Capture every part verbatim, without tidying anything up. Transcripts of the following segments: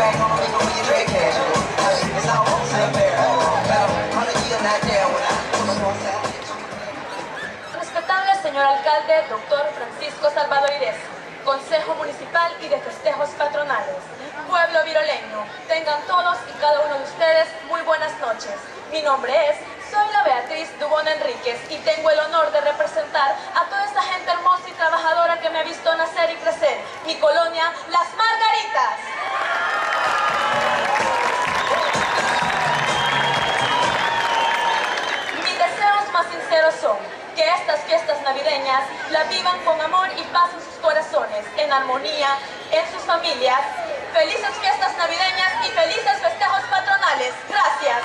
Respetable señor alcalde, doctor Francisco Salvador Irez, Consejo Municipal y de Festejos Patronales, pueblo viroleño, tengan todos y cada uno de ustedes muy buenas noches. Mi nombre es, soy la Beatriz Dubón Enríquez y tengo el honor de representar a toda esta gente hermosa y trabajadora que me ha visto nacer y crecer, mi colonia, Las Margaritas. Mis deseos más sinceros son que estas fiestas navideñas la vivan con amor y paz en sus corazones, en armonía, en sus familias. Felices fiestas navideñas y felices festejos patronales. Gracias.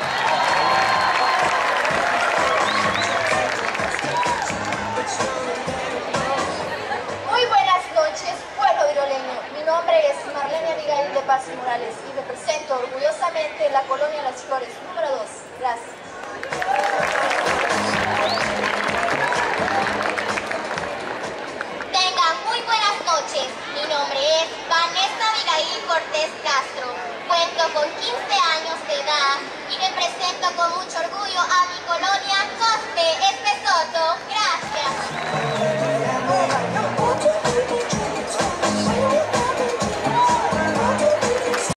Muy buenas noches, pueblo viroleño. Mi nombre es Marlene Abigail de Paz Morales y represento orgullosamente la colonia Las Flores, número dos. Gracias. Tengan muy buenas noches. Mi nombre es Vanessa Abigail Cortés Castro. Cuento con quince años de edad y represento con mucho orgullo a mi colonia Costa